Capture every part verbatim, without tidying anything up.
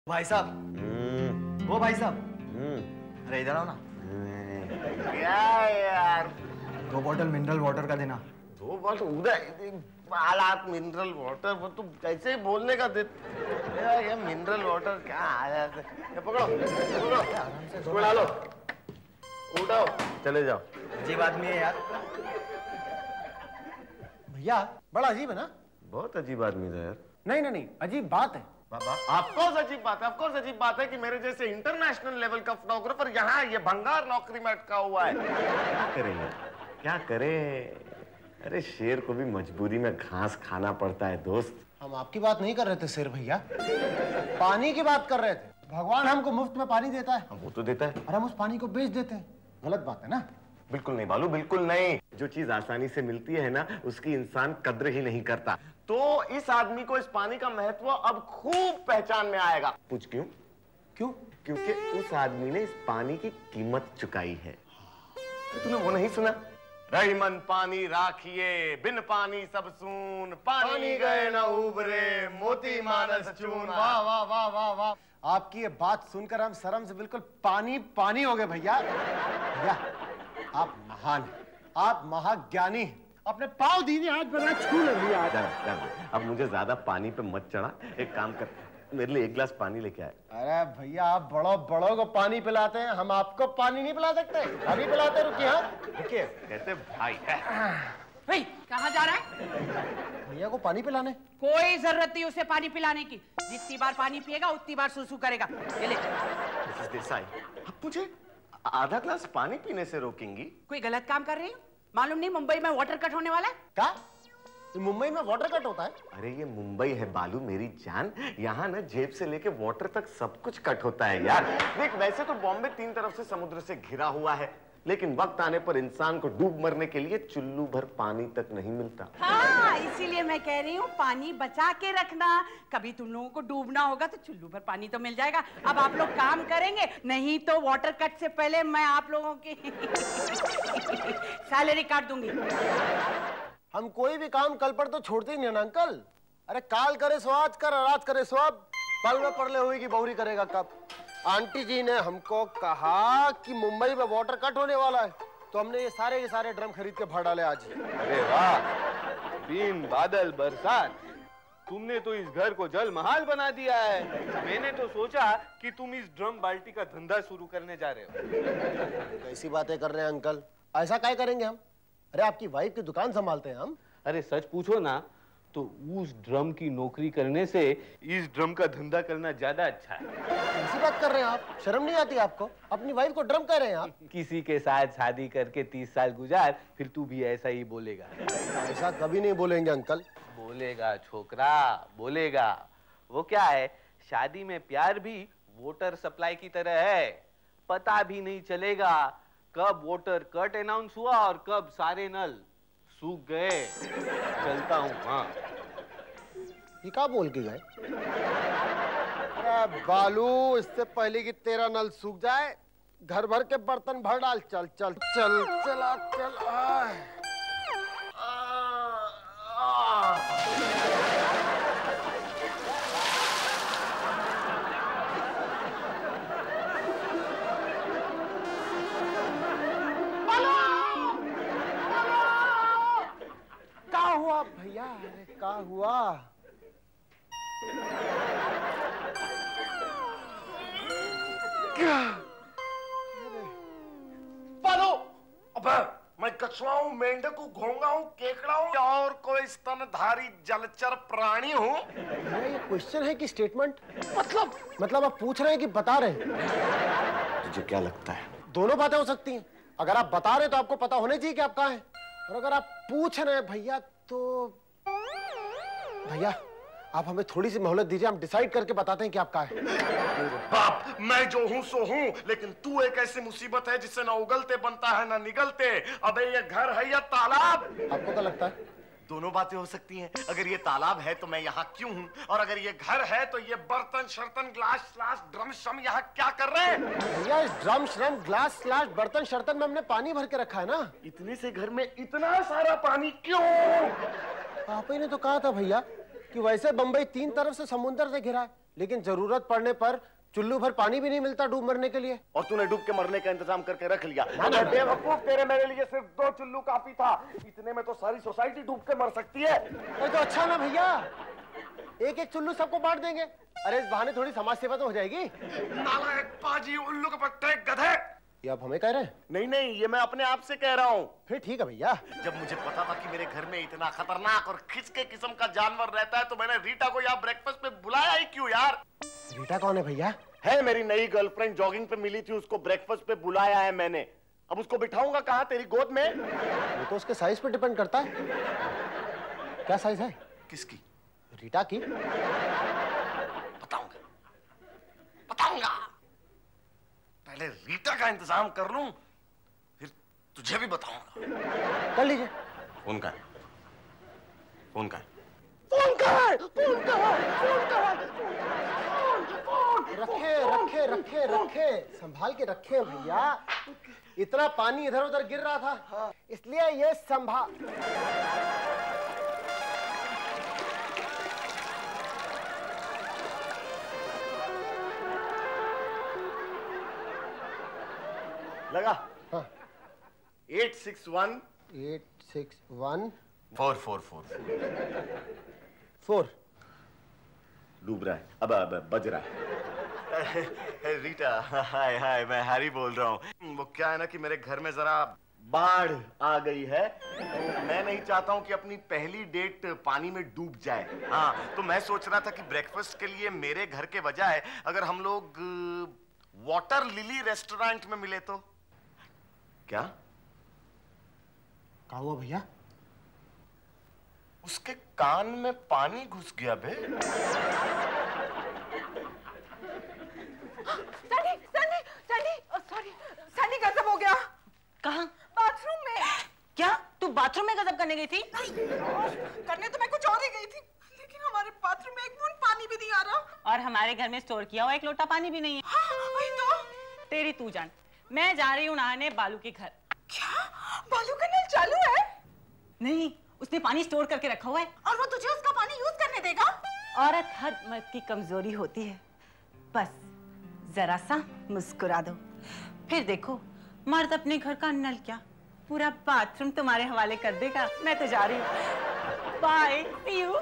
भाई साहब, वो भाई साहब, अरे इधर आओ ना। क्या यार, दो बोतल मिनरल वाटर का देना। दो बोतल उधर हालात मिनरल वाटर, वो तुम कैसे बोलने का दे यार, ये मिनरल वाटर क्या आया है? ये पकड़ो पकड़ो, इसको डालो, उठाओ, चले जाओ। अजीब आदमी है यार भैया, बड़ा अजीब है ना? बहुत अजीब आदमी था यार। नहीं नहीं नहीं, अजीब बात है। ऑफकोर्स अजीब बात है, ऑफकोर्स अजीब बात है कि मेरे जैसे इंटरनेशनल लेवल का फोटोग्राफर यहाँ ये भंगार नौकरी में अटका हुआ है। क्या करें यार, क्या करें? अरे शेर को भी मजबूरी में घास खाना पड़ता है दोस्त। हम आपकी बात नहीं कर रहे थे शेर भैया, पानी की बात कर रहे थे। भगवान हमको मुफ्त में पानी देता है। वो तो देता है, और हम उस पानी को बेच देते हैं। गलत बात है ना? बिल्कुल नहीं बालू, बिल्कुल नहीं। जो चीज आसानी से मिलती है ना, उसकी इंसान कद्र ही नहीं करता। तो इस आदमी को इस पानी का महत्व अब खूब पहचान में आएगा। पूछ क्यों? क्यों? क्योंकि उस आदमी ने इस पानी की कीमत चुकाई है। तूने वो नहीं सुना? रहीमन पानी राखिए, बिन पानी सब सून, पानी, पानी गए न उबरे, मोती मानस चून। वाह वाह वाह वाह वाह, आपकी ये बात सुनकर हम शर्म से बिल्कुल पानी पानी हो गए भैया। भैया आप महान हैं, आप महाज्ञानी हैं। अपने पाँव दीजिए, आज बना छू ले भैया। अब मुझे ज्यादा पानी पे मत चढ़ा। एक काम कर, मेरे लिए एक गिलास पानी लेके आए। अरे भैया, आप बड़ों बड़ों को पानी पिलाते हैं, हम आपको पानी नहीं पिला सकते। अभी पिलाते, रुकिए। हाँ रुकिए। कहते भाई है। भाई कहाँ जा रहा है? भैया को पानी पिलाने। कोई जरूरत नहीं उसे पानी पिलाने की। जितनी बार पानी पिएगा उतनी बार सुसु करेगा। ये ले। मिसेस देसाई, अब मुझे आधा ग्लास पानी पीने से रोकेंगी? कोई गलत काम कर रही हो? मालूम नहीं मुंबई में वाटर कट होने वाला है? क्या मुंबई में वाटर कट होता है? अरे ये मुंबई है बालू मेरी जान, यहाँ ना जेब से लेके वाटर तक सब कुछ कट होता है यार। देख, वैसे तो बॉम्बे तीन तरफ से समुद्र से घिरा हुआ है, लेकिन वक्त आने पर इंसान को डूब मरने के लिए चुल्लू भर पानी तक नहीं मिलता। हाँ, इसीलिए मैं कह रही हूँ पानी बचा के रखना। कभी तुम लोगों को डूबना होगा तो चुल्लू भर पानी तो मिल जाएगा। अब आप लोग काम करेंगे, नहीं तो वाटर कट से पहले मैं आप लोगों की सैलरी काट दूंगी। हम कोई भी काम कल पर तो छोड़ते ही नहीं ना अंकल। अरे काल करे सो आज कर, आज करे सो अब। पल में पड़ले हुई की बहुरी करेगा कब? आंटी जी ने हमको कहा कि मुंबई में वाटर कट होने वाला है, तो हमने ये सारे के सारे ड्रम खरीद के भर डाले आज। अरे वाह, दिन बादल बरसात, तुमने तो इस घर को जल महल बना दिया है। मैंने तो सोचा कि तुम इस ड्रम बाल्टी का धंधा शुरू करने जा रहे हो। कैसी बातें कर रहे हैं अंकल? ऐसा क्या करेंगे हम? अरे आपकी वाइफ की दुकान संभालते हैं हम। अरे सच पूछो ना तो उस ड्रम की नौकरी करने से इस ड्रम का धंधा करना ज्यादा अच्छा है। कैसी बात कर रहे हैं आप? शर्म नहीं आती आपको? अपनी वाइफ को ड्रम कह रहे हैं आप? किसी के साथ शादी करके तीस साल गुजार, फिर तू भी ऐसा ही बोलेगा। ऐसा कभी नहीं बोलेंगे अंकल। बोलेगा छोकरा, बोलेगा। वो क्या है, शादी में प्यार भी वाटर सप्लाई की तरह है। पता भी नहीं चलेगा कब वाटर कट अनाउंस हुआ और कब सारे नल सूख गए। चलता हूँ। हाँ, ये क्या बोल के गए? अरे बालू, इससे पहले कि तेरा नल सूख जाए घर भर के बर्तन भर डाल। चल चल चल चला चल। आ, आ, आ। हुआ भैया? अरे क्या हुआ? क्या? पालो, अबे मैं कछुआ हूँ, मेंढक हूँ, घोंगा हूँ, केकड़ा हूँ और कोई स्तनधारी जलचर प्राणी हूँ? ये क्वेश्चन है कि स्टेटमेंट? मतलब मतलब आप पूछ रहे हैं कि बता रहे हैं? तुझे क्या लगता है? दोनों बातें हो सकती हैं। अगर आप बता रहे हैं तो आपको पता होने चाहिए कि आप कहाँ हैं, और अगर आप पूछ रहे हैं भैया तो भैया आप हमें थोड़ी सी मोहलत दीजिए, हम डिसाइड करके बताते हैं कि आप कहाँ हैं। बाप, मैं जो हूँ सो हूँ, लेकिन तू एक ऐसी मुसीबत है जिससे ना उगलते बनता है ना निगलते। अबे ये घर है या तालाब? आपको क्या लगता है? दोनों बातें हो सकती हैं। अगर ये तालाब है तो मैं यहाँ क्यों हूँ, और अगर ये घर है तो ये बर्तन शर्तन ग्लास ग्लास ड्रम शम यहाँ क्या कर रहे हैं? भैया ड्रम श्रम ग्लास ग्लास बर्तन शर्तन में हमने पानी भर के रखा है ना। इतने से घर में इतना सारा पानी क्यों? आप ही ने तो कहा था भैया कि वैसे बम्बई तीन तरफ से समुद्र से घिरा है, लेकिन जरूरत पड़ने पर चुल्लू भर पानी भी नहीं मिलता डूब मरने के लिए। और तूने डूब के मरने का इंतजाम करके रख लिया। बेवकूफ, तेरे मेरे लिए सिर्फ दो चुल्लू काफी था, इतने में तो सारी सोसाइटी डूब के मर सकती है। तो अच्छा ना भैया, एक एक चुल्लू सबको बांट देंगे। अरे इस बहाने थोड़ी समाज सेवा तो हो जाएगी। नालायक पाजी, उल्लू के पट्टे, गधे। ये आप हमें कह रहे हैं? नहीं नहीं, ये मैं अपने आप से कह रहा हूँ। फिर ठीक है भैया। जब मुझे पता था कि मेरे घर में इतना खतरनाक और खिचके किस्म का जानवर रहता है तो मैंने रीटा को यहाँ ब्रेकफास्ट पे बुलाया ही क्यों यार? रीटा कौन है भैया? है मेरी नई गर्लफ्रेंड, जॉगिंग पे मिली थी, उसको ब्रेकफास्ट पे बुलाया है मैंने। अब उसको बिठाऊंगा कहाँ तेरी गोद में? वो तो उसके साइज पे डिपेंड करता है। क्या साइज है? किसकी? रीटा की। बताऊंगा बताऊंगा पहले रीटा का इंतजाम कर लूं, फिर तुझे भी बताऊंगा। कर लीजिए। फोन का है? फोन का है? फोन का है? फोन का है? फोन का है? रखे रखे रखे रखे संभाल के रखे भैया। इतना पानी इधर उधर गिर रहा था, इसलिए ये संभाल। लगा? हाँ। Eight six one eight six one four four four four. डूब रहा है, अब अब बज रहा है। रीटा, हाय हाय, मैं हैरी बोल रहा हूँ। वो क्या है ना कि मेरे घर में जरा बाढ़ आ गई है, तो मैं नहीं चाहता हूँ कि अपनी पहली डेट पानी में डूब जाए। हाँ, तो मैं सोच रहा था कि ब्रेकफास्ट के लिए मेरे घर के बजाय अगर हम लोग वाटर लिली रेस्टोरेंट में मिले तो क्या? क्या हुआ भैया? उसके कान में पानी घुस गया बे। सनी, सनी, सनी, सॉरी, सनी गजब हो गया। कहाँ? बाथरूम में। क्या तू बाथरूम में गजब करने गई थी? करने तो मैं कुछ और ही गई थी, लेकिन हमारे बाथरूम में एक बूंद पानी भी नहीं आ रहा। और हमारे घर में स्टोर किया हुआ एक लोटा पानी भी नहीं है। हाँ, वही तो। तेरी तू जान, मैं जा रही हूँ नहाने बालू के घर। क्या? बालू का नल चालू है? नहीं, उसने पानी स्टोर करके रखा हुआ है। और वो तुझे उसका पानी यूज करने देगा? औरत हर मर्द की कमजोरी होती है, बस जरा सा मुस्कुरा दो, फिर देखो मर्द अपने घर का नल क्या पूरा बाथरूम तुम्हारे हवाले कर देगा। मैं तो जा रही हूँ, बाय, सी यू।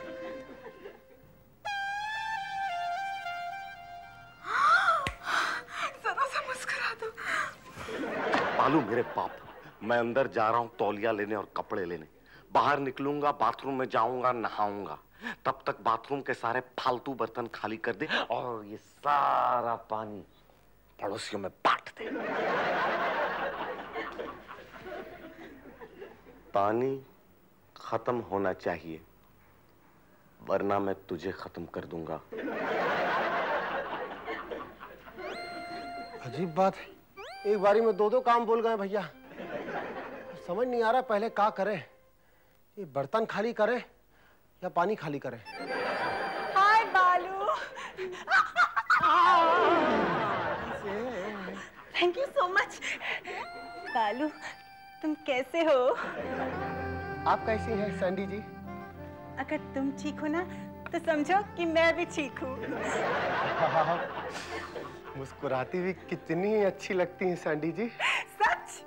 जरा सा मुस्कुरा दो। बालू मेरे बाप, मैं अंदर जा रहा हूँ तौलिया लेने और कपड़े लेने। बाहर निकलूंगा, बाथरूम में जाऊंगा, नहाऊंगा। तब तक बाथरूम के सारे फालतू बर्तन खाली कर दे और ये सारा पानी पड़ोसियों में बांट दे। पानी खत्म होना चाहिए, वरना मैं तुझे खत्म कर दूंगा। अजीब बात है, एक बारी में दो दो काम बोल गए भैया। समझ नहीं आ रहा पहले क्या करें, ये बर्तन खाली करें या पानी खाली करें। Hi Balu. Thank you so much. Balu तुम कैसे हो? आप कैसी हैं सैंडी जी? अगर तुम ठीक हो ना तो समझो कि मैं भी ठीक हूँ। मुस्कुराती हुई कितनी अच्छी लगती हैं सैंडी जी। सच?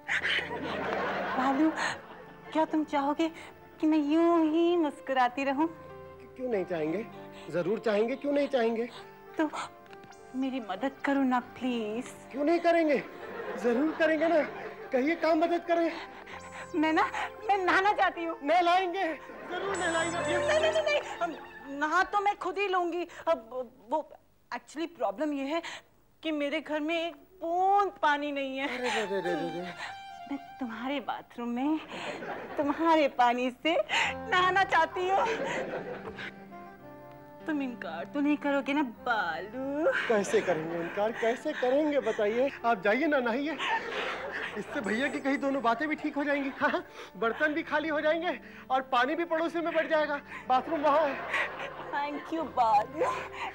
बालू क्या तुम चाहोगे कि मैं यूं ही मुस्कुराती रहूं? क्यों नहीं चाहेंगे, जरूर चाहेंगे, क्यों नहीं चाहेंगे। तो मेरी मदद करो ना प्लीज। क्यों नहीं करेंगे, जरूर करेंगे ना। कहिए काम मदद करें। मैं ना मैं नहाना चाहती हूँ। नहलाएंगे, जरूर नहलाएंगे। नहीं नहीं नहीं, नहीं नहा तो मैं खुद ही लूंगी। अब वो एक्चुअली प्रॉब्लम ये है कि मेरे घर में एक बूंद पानी नहीं है। अरे रे रे रे रे। मैं तुम्हारे बाथरूम में तुम्हारे पानी से नहाना चाहती हूँ। तुम इनकार तो नहीं करोगे ना बालू? कैसे करेंगे इनकार, कैसे करेंगे बताइए। आप जाइए ना नहाइए, इससे भैया की कहीं दोनों बातें भी ठीक हो जाएंगी। हाँ, बर्तन भी खाली हो जाएंगे और पानी भी पड़ोसी में बढ़ जाएगा। बाथरूम वहाँ है। थैंक यू बालू।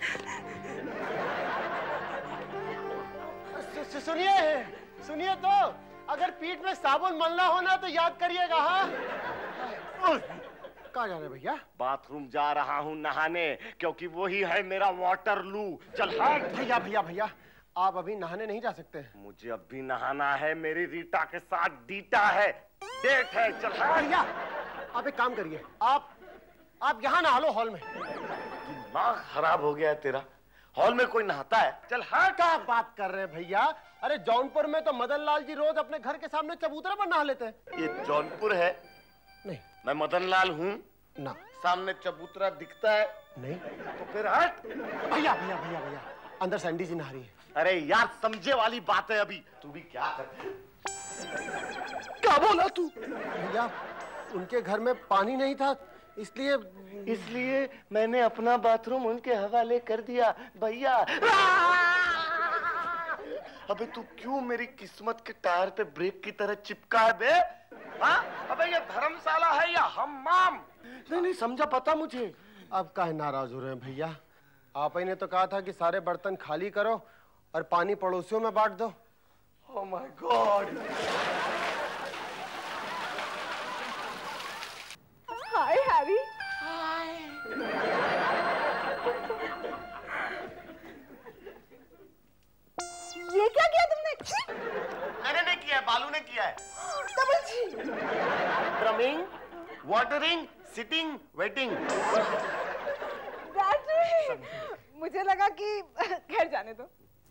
सु, सुनिए सुनिए तो, अगर पीठ में साबुन मलना हो ना तो याद करिएगा। हाँ, कहाँ जा रहे हैं भैया? बाथरूम जा रहा हूँ नहाने, क्योंकि वही है मेरा वाटर लू। चल हट। भैया भैया भैया, आप अभी नहाने नहीं जा सकते। मुझे अब भी नहाना है, मेरी रीटा के साथ डीटा है, डेट है। चल हट। भैया आप एक काम करिए, आप आप यहाँ नहा लो हॉल में। दिमाग खराब हो गया है तेरा, हॉल में कोई नहाता है? चल हट। क्या बात कर रहे हैं भैया? अरे जौनपुर में तो मदन लाल जी रोज अपने घर के सामने चबूतरे पर नहा लेते हैं। ये जौनपुर है? नहीं। मैं मदन लाल हूँ ना। सामने चबूतरा दिखता है? नहीं। तो फिर हट। भैया भैया भैया भैया, अंदर सैंडी जी नहा रही है। अरे यार समझे वाली बात है अभी। तू भी क्या कर, क्या बोला तू? भैया उनके घर में पानी नहीं था, इसलिए इसलिए मैंने अपना बाथरूम उनके हवाले कर दिया। भैया अबे तू क्यों मेरी किस्मत के टायर पे ब्रेक की तरह चिपका है बे? हाँ? अबे ये धर्मशाला है या हम्माम? नहीं नहीं समझा, पता मुझे। अब काहे नाराज हो रहे हैं भैया? आप ही ने तो कहा था कि सारे बर्तन खाली करो और पानी पड़ोसियों में बांट दो। Oh my god. Hi Harry. ये क्या किया तुमने? मैंने नहीं किया है, बालू ने किया है। Double G. Drumming, watering, sitting, waiting. मुझे लगा कि खैर जाने दो।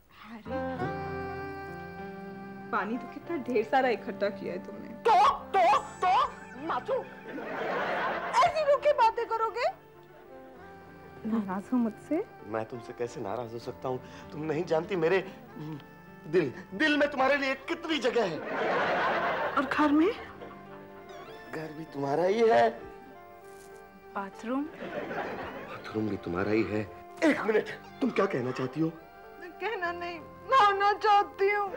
पानी तो कितना ढेर सारा इकट्ठा किया है तुमने। तो तो तो नाचो। ऐसी रुक के बातें करोगे? नाराज हो मुझसे? मैं तुमसे कैसे नाराज हो सकता हूँ? तुम नहीं जानती मेरे दिल दिल में तुम्हारे लिए कितनी जगह है। और घर में? घर भी तुम्हारा ही है। बाथरूम? बाथरूम भी तुम्हारा ही है। एक मिनट, तुम क्या कहना चाहती हो? मैं कहना नहीं, नहाना चाहती हूँ।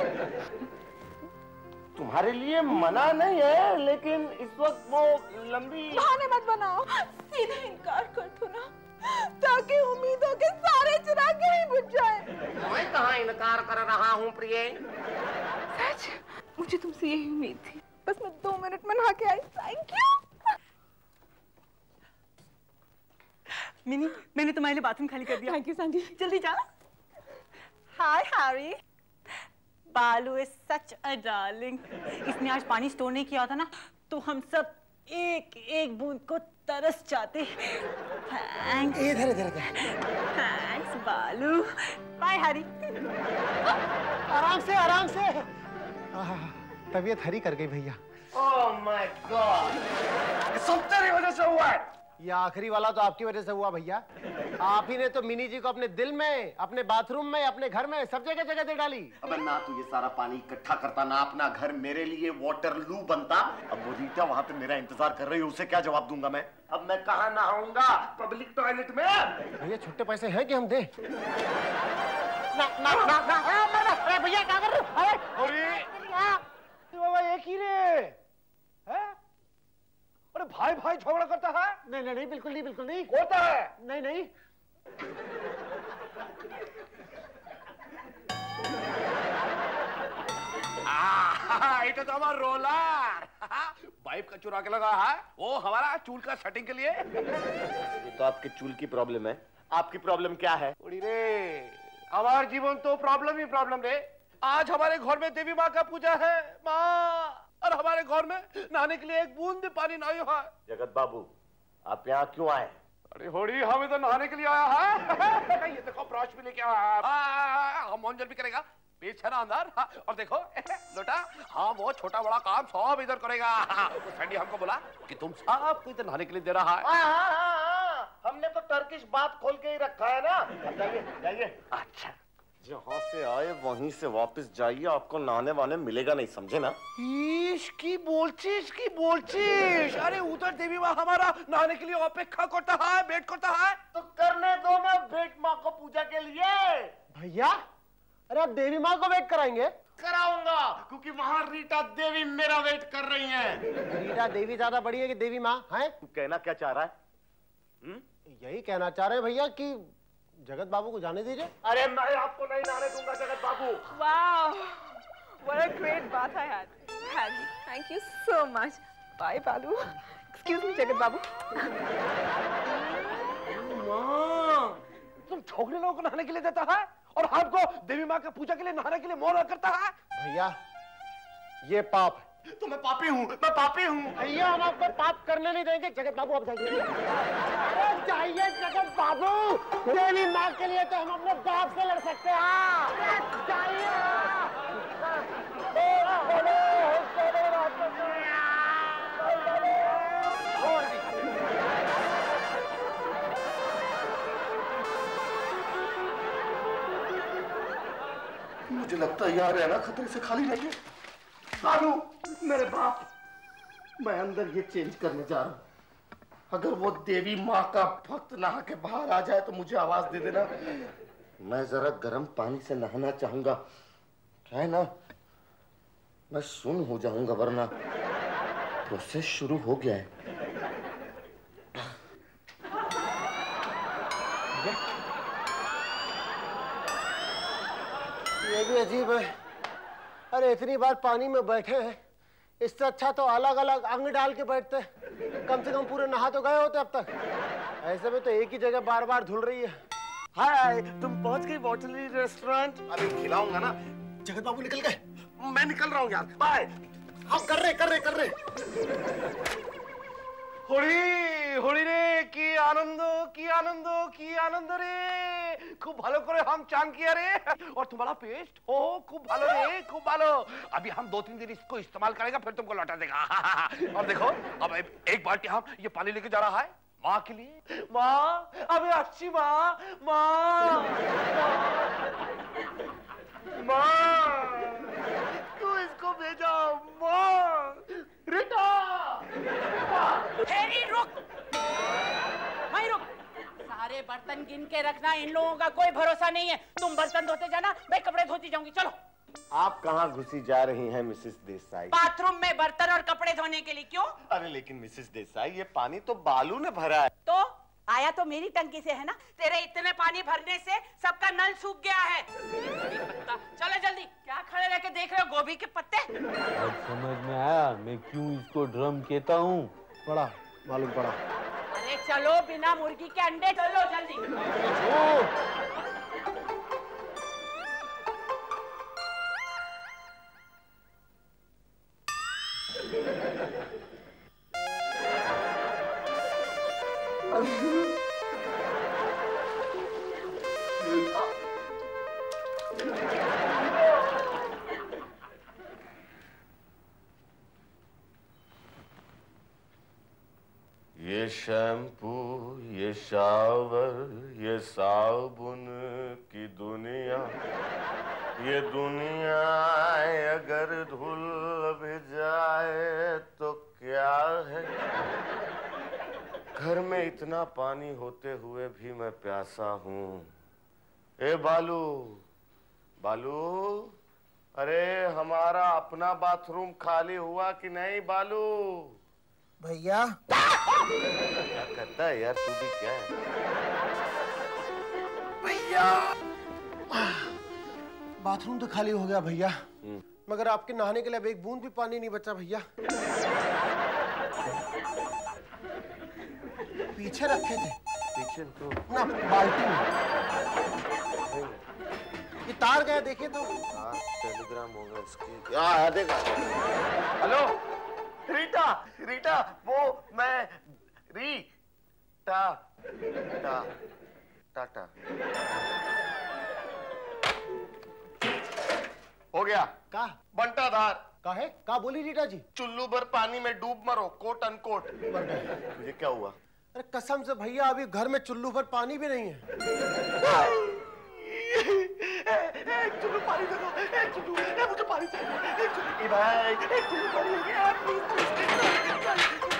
तुम्हारे लिए मना नहीं है, लेकिन इस वक्त वो लंबी। बहाने मत बनाओ, सीधे इनकार कर दो ना, ताकि उम्मीदों के सारे चिराग यहीं बुझ जाए। मैं कहाँ इनकार कर रहा हूँ प्रिय? सच, मुझे तुमसे यही उम्मीद थी। बस मैं दो मिनट में नहा के आई। Thank you. मिनी, मैंने तुम्हारे लिए बाथरूम खाली कर दिया। Thank you Sandy. जल्दी जा। Hi Harry. Balu is such a darling. इसने आज पानी स्टोर नहीं किया था ना, तो हम सब एक एक बूंद को तरस जाते। थैंक्स। इधर इधर इधर। थैंक्स बालू। Bye Harry. आराम से आराम से। आहा, तबीयत हरी कर गई भैया। ओह माय गॉड, सब तेरी वजह से हुआ है। ये आखिरी वाला तो आपकी वजह से हुआ भैया। आप ही ने तो मिनी जी को अपने दिल में, अपने बाथरूम में, अपने घर में, सब जगह जगह दे डाली। अबे ना तू ये सारा पानी इकट्ठा करता, ना अपना घर मेरे लिए वाटर लू बनता। अब वो रीटा वहां पे मेरा इंतजार कर रही है, उसे क्या जवाब दूंगा मैं? अब मैं कहाँ नहाऊंगा? पब्लिक टॉयलेट में? भैया छुट्टे पैसे हैं कि हम दे? ना ना ना ना अरे भैया क्या कर रहे हो? अरे बाबा एक ही रे है? अरे भाई भाई झगड़ा करता है? नहीं नहीं नहीं, बिल्कुल नहीं, बिल्कुल नहीं होता है। नहीं नहीं। It is our roller. Pipe का चुरा के लगा है वो हमारा चूल का सेटिंग के लिए। ये तो आपके चूल की प्रॉब्लम है। आपकी प्रॉब्लम क्या है? उड़ी रे, हमारा जीवन तो प्रॉब्लम ही प्रॉब्लम रे। आज हमारे घर में देवी माँ का पूजा है माँ, और हमारे घर में नहाने के लिए एक बूंद भी पानी नहीं है। जगत बाबू, आप यहाँ क्यों आए? अरे होड़ी, हम इधर नहाने के लिए आया है। ये देखो ब्रश भी लेके आया है, हम मंजन भी करेगा पीछे ना अंदर। हाँ, और देखो लोटा, हाँ वो छोटा बड़ा काम सब इधर करेगा। तो सैंडी हमको बोला कि तुम सबको इधर नहाने के लिए दे रहा है। हाँ, हाँ, हाँ, हाँ। हमने तो टर्किश बात खोल के ही रखा है ना। जाइए जाइए। अच्छा, जहाँ से आए वहीं से वापस जाइए, आपको नहाने वाने मिलेगा नहीं, समझे ना? इसकी बोलचीज की बोलचीज। अरे उधर देवी माँ हमारा नहाने के लिए अपेक्षा करता है, वेट करता है। तो करने दो ना वेट माँ को पूजा के लिए। भैया अरे आप देवी माँ को वेट कराएंगे? कराऊंगा, क्योंकि वहाँ रीटा देवी मेरा वेट कर रही हैं। रीटा देवी ज्यादा बड़ी है कि देवी माँ है? तू कहना क्या चाह रहा है? हुँ? यही कहना चाह रहे हैं भैया कि जगत बाबू को जाने दीजिए। अरे मैं आपको नहीं नहाने दूंगा जगत बाबू। वाह, what a great bath I had. Harry, thank you so much. Bye, Balu. Excuse me Jagat Babu. माँ, तुम छोकरे लोगों को नहाने के लिए देता है और हमको देवी माँ की पूजा के लिए नहाने के लिए मौन करता है। भैया ये पाप है। तो मैं पापी हूँ, मैं पापी हूँ। भैया हम आपको पाप करने नहीं देंगे। जगत बाबू आप जाइए। अरे जाइए जगत बाबू, देवी माँ के लिए तो हम अपने बाप से लड़ सकते हैं। जाइए। मुझे लगता है यहाँ रहना खतरे से खाली नहीं है। बालू, मेरे बाप, मैं अंदर ये चेंज करने जा रहा हूँ। अगर वो देवी माँ का भक्त नहा के बाहर आ जाए तो मुझे आवाज दे देना। मैं जरा गर्म पानी से नहाना चाहूंगा। क्या है ना, मैं सुन हो जाऊंगा, वरना प्रोसेस शुरू हो गया है। ये भी अजीब है। अरे इतनी बार पानी में बैठे हैं, इससे अच्छा तो अलग अलग अंग डाल के बैठते। कम से कम पूरे नहा तो गए होते अब तक। ऐसे में तो एक ही जगह बार बार धुल रही है। हाय, तुम पहुंच गई बॉटली रेस्टोरेंट? अरे खिलाऊंगा ना। जगत बाबू निकल गए। मैं निकल रहा हूँ यार, बाय। हम कर रहे कर रहे कर रहे होली होली रे की आनंद की आनंद की आनंद रे, खूब ভালো করে हम चांग किया रे। और तुम्हारा पेस्ट हो खूब भालो रे, खूब भालो। अभी हम दो तीन दिन इसको इस्तेमाल करेगा, फिर तुमको लौटा देगा। और देखो अब एक बाल्टी हम ये पानी लेके जा रहा है माँ के लिए। माँ, अबे अच्छी माँ, माँ, माँ, तू इसको भेजा माँ। रीटा, हेरी रुक, वहीं रुक। सारे बर्तन गिन के रखना, इन लोगों का कोई भरोसा नहीं है। तुम बर्तन धोते जाना, मैं कपड़े धोती जाऊंगी। चलो। आप कहाँ घुसी जा रही हैं मिसेस देसाई? बाथरूम में बर्तन और कपड़े धोने के लिए। क्यों? अरे लेकिन मिसेस देसाई, ये पानी तो बालू ने भरा है। तो आया तो मेरी टंकी से है ना। तेरे इतने पानी भरने से सबका नल सूख गया है। चलो जल्दी। क्या खड़े रह के देख रहे हो, गोभी के पत्ते? अब समझ में आया मैं क्यों इसको ड्रम कहता हूँ। पड़ा, मालूम पड़ा। अरे चलो, बिना मुर्गी के अंडे चलो जल्दी। ये शैम्पू, ये शावर, ये साबुन की दुनिया, ये दुनिया अगर धुल भी जाए तो क्या है। घर में इतना पानी होते हुए भी मैं प्यासा हूँ। ए बालू, बालू, अरे हमारा अपना बाथरूम खाली हुआ कि नहीं बालू? भैया क्या करता है यार तू भी, क्या है? भैया बाथरूम तो खाली हो गया भैया, मगर आपके नहाने के लिए अब एक बूंद भी पानी नहीं बचा भैया। पीछे रखे थे। पीछे तो ना बाल्टी में। ये तार गया, देखिए तो। हाँ, टेलीग्राम होगा इसकी। हाँ, देखा। हेलो रीटा, रीटा, वो मैं रीटा, टा, टाटा। हो गया। का बंटाधार का है? का बोली रीटा जी? चुल्लू भर पानी में डूब मरो, कोट अनकोट। मर गए। मुझे क्या हुआ? अरे कसम से भैया, अभी घर में चुल्लू भर पानी भी नहीं है। एक चुल्लू पानी दे दो, एक चुल्लू, मुझे पानी चाहिए, एक चुल्लू। भाई, एक चुल्लू पानी, प्लीज, प्लीज,